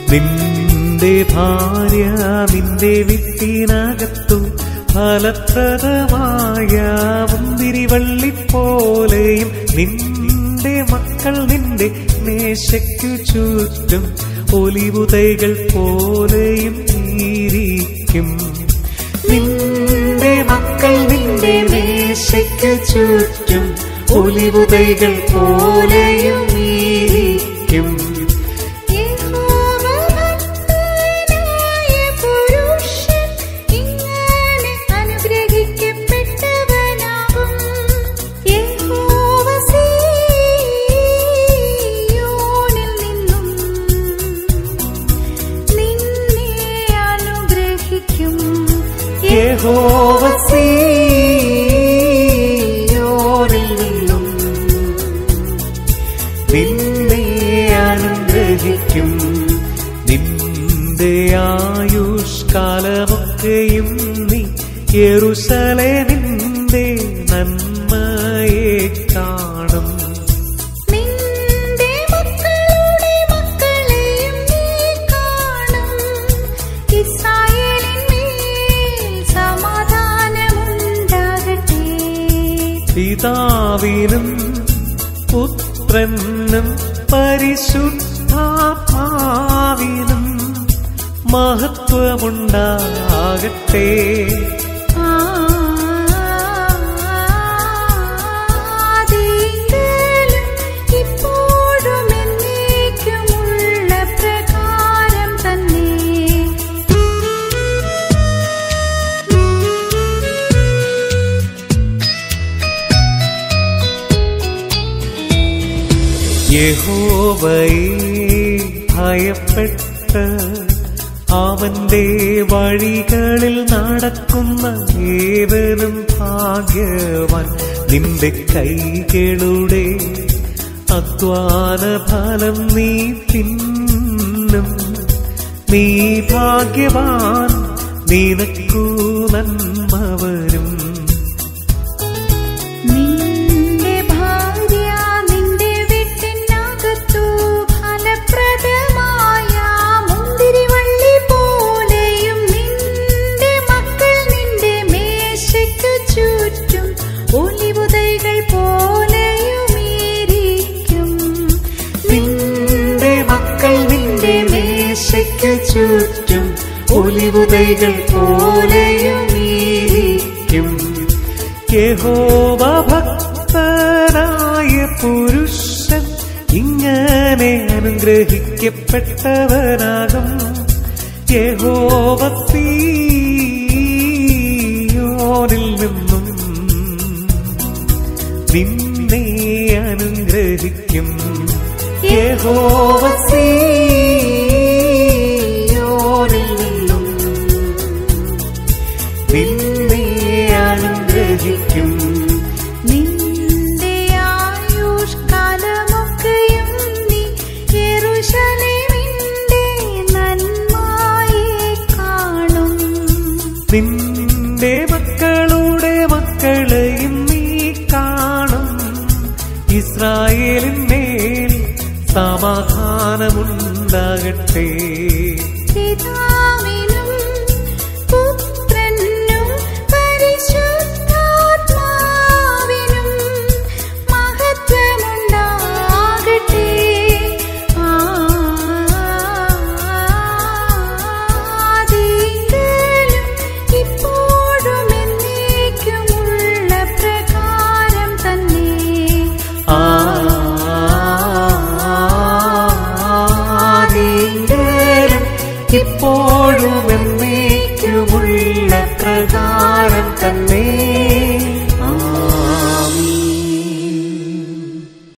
നിന്റെ ഭാര്യ നിന്റെ വിത്തിനകത്തു ഫലപ്രദമായ മുന്തിരിവള്ളിപ്പോലെയും നിന്റെ മക്കൾ നിന്റെ മേശയ്ക്കു ചുറ്റും ഒലിവുതൈകൾ പോലെയും ഇരിക്കും. നിന്റെ മക്കൾ നിന്റെ മേശയ്ക്കു ചുറ്റും ഒലിവുതൈകൾ പോലെയും ഇരിക്കും. യഹോവ സീയോനിൽ നിന്നും നിന്നെ അനുഗ്രഹിക്കും. നിന്റെ ആയുഷ്കാലമൊക്കെയും നീ യെരൂശലേമിന്റെ നന്മയെ കാണും. പിതാവിനും പുത്രനും പരിശുദ്ധാത്മാവിനും മഹത്വമുണ്ടാകട്ടെ. യഹോവയെ ഭയപ്പെട്ട് അവന്റെ വഴികളിൽ നടക്കുന്ന ഏവനും ഭാഗ്യവാൻ. നിന്റെ കൈകളുടെ അധ്വാന ഫലം നീ തിന്നും. നീ ഭാഗ്യവാൻ, നിനക്കു നന്മ വരും. ചുറ്റും ഒലിവുതൈകൾ പോലെയും ഇരിക്കും. യഹോവ ഭക്തനായ പുരുഷൻ ഇങ്ങനെ അനുഗ്രഹിക്കപ്പെട്ടവനാകും. യഹോവ സീയോനിൽ നിന്നും നിന്നെ അനുഗ്രഹിക്കും. യഹോവ നിന്നെ അനുഗ്രഹിക്കും. നിന്റെ ആയുഷ്കാലമൊക്കെയും നീ യെരൂശലേമിന്റെ നന്മയെ കാണും. നിന്റെ മക്കളുടെ മക്കളെയും നീ കാണും. ഇസ്രായേലിന്മേൽ സമാധാനമുണ്ടാകട്ടെ. പിതാവിനും പുത്രനും പരിശുദ്ധാത്മാവിനും മഹത്വമുണ്ടാകട്ടെ. ആദിയിലും ഇപ്പോഴും എന്നേക്കുമുള്ള പ്രകാരം തന്നെ. ഇപ്പോഴും എന്നേക്കും